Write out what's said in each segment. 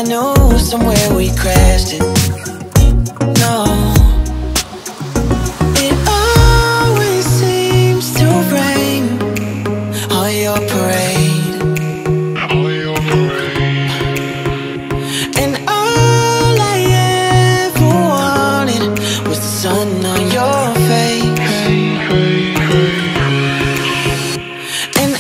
I knew somewhere we crashed it. No, it always seems to rain on your parade. And all I ever wanted was the sun on your face. And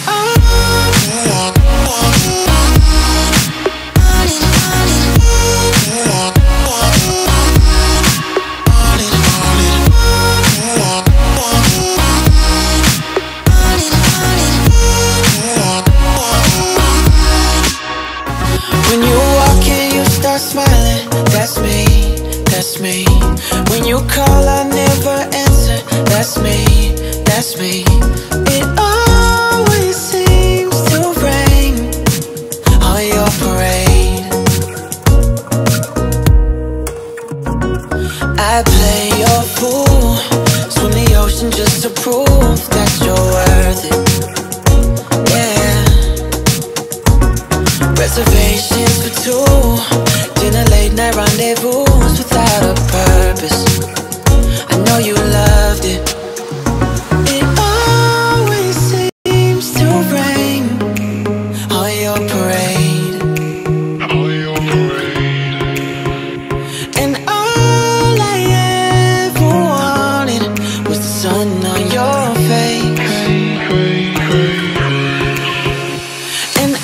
when you walk in, you start smiling. That's me, that's me. When you call, I never answer. That's me, that's me. It always seems to rain on your parade. I play your fool, swim the ocean just to prove that you're worth it. Yeah. Reservations for two, dinner, late night rendezvous without a purpose. I know you loved it. It always seems to rain on your parade. And all I ever wanted was the sun on your face. And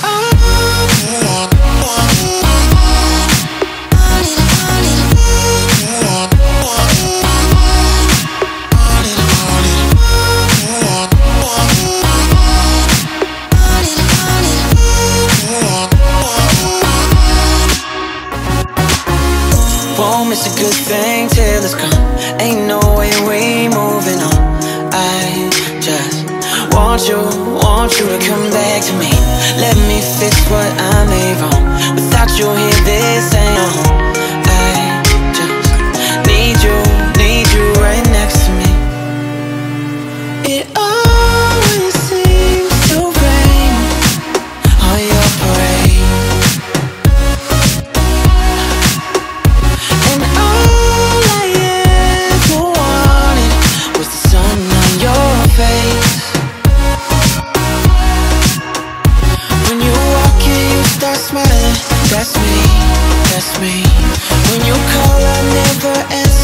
won't miss a good thing till it's gone. Ain't no way we moving on. I just want you to come back to me. Let me fix what I made wrong. Without you here, this ain't a home. I just need you right next to me. It always seems to rain on your parade. And all I ever wanted was the sun on your face. When you walk in, you start smiling. That's me, that's me. When you call, I never answer.